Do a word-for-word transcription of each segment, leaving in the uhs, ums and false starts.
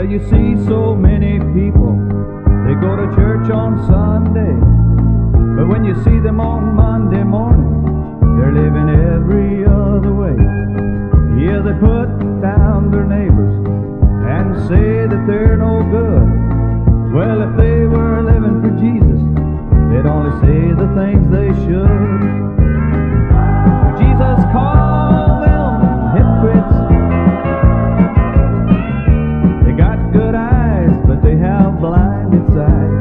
Well, you see so many people, they go to church on Sunday, but when you see them on Monday morning, they're living every other way. Yeah, they put down their neighbors and say that they're no good. Well, if they were living for Jesus, they'd only say the things they should. Jesus called them hypocrites. They got good eyes, but they have blinded sight.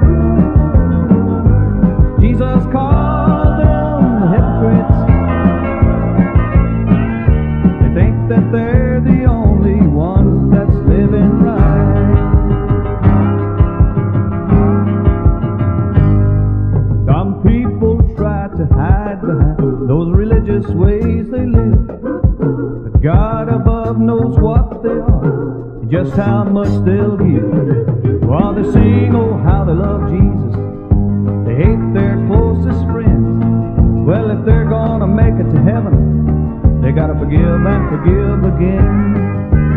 Jesus called them hypocrites. They think that they're the only ones that's living right. Some people try to hide behind those religious ways they live, but God above knows what they are, just how much they'll give. While they sing, oh, how they love Jesus, they hate their closest friends. Well, if they're gonna make it to heaven, they gotta forgive and forgive again.